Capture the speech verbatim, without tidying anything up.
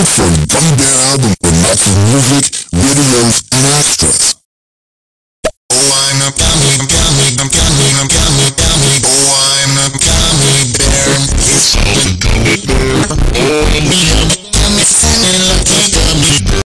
for Gummy Bear album with lots of music, video,